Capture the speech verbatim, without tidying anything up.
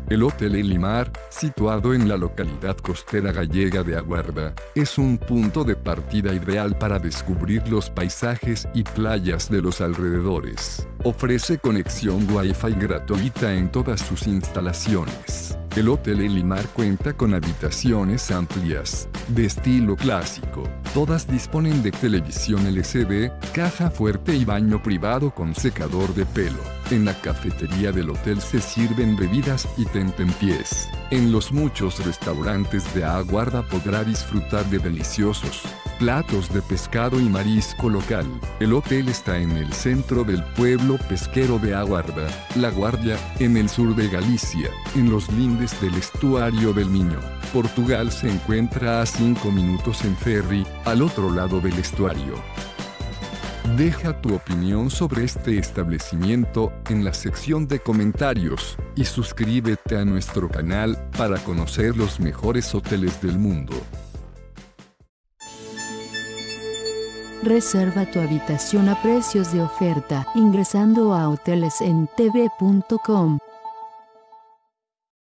El Hotel Elimar, situado en la localidad costera gallega de Aguarda, es un punto de partida ideal para descubrir los paisajes y playas de los alrededores. Ofrece conexión Wi-Fi gratuita en todas sus instalaciones. El Hotel Elimar cuenta con habitaciones amplias, de estilo clásico. Todas disponen de televisión L C D, caja fuerte y baño privado con secador de pelo. En la cafetería del hotel se sirven bebidas y tentempiés. En los muchos restaurantes de Aguarda podrá disfrutar de deliciosos platos de pescado y marisco local. El hotel está en el centro del pueblo pesquero de Aguarda, La Guardia, en el sur de Galicia, en los lindes del estuario del Miño. Portugal se encuentra a cinco minutos en ferry, al otro lado del estuario. Deja tu opinión sobre este establecimiento en la sección de comentarios y suscríbete a nuestro canal para conocer los mejores hoteles del mundo. Reserva tu habitación a precios de oferta ingresando a hoteles en t v punto com.